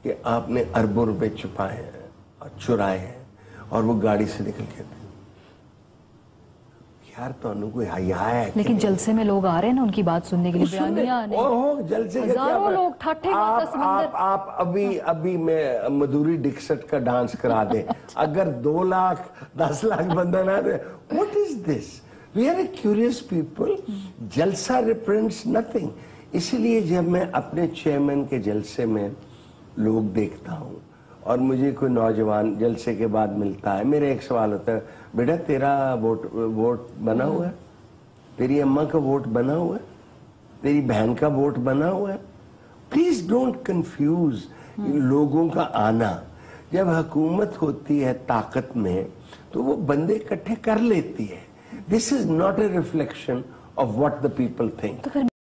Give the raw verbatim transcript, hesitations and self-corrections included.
कि आपने अरबों रुपए छुपाए हैं और चुराए हैं और वो गाड़ी से निकल के थे। यार तो कोई हया है। लेकिन जलसे में लोग आ रहे हैं ना उनकी बात सुनने के लिए, बयानियां आने। ओहो, जलसे के क्या लोग ठाठे आप, आप आप अभी अभी मैं मधुरी डिक्सट का डांस करा दे। अगर दो लाख दस लाख बंदा ना दे, what is this? We are a curious people. जलसा रिप्रेजेंट्स नथिंग। इसलिए जब मैं अपने चेयरमैन के जलसे में लोग देखता हूँ और मुझे कोई नौजवान जलसे के बाद मिलता है, मेरा एक सवाल होता है, बेटा तेरा वोट वोट बना हुआ है? तेरी अम्मा का वोट बना हुआ है? तेरी बहन का वोट बना हुआ है? प्लीज डोंट कंफ्यूज लोगों का आना। जब हुकूमत होती है ताकत में तो वो बंदे इकट्ठे कर लेती है। This is not a reflection of what the people think.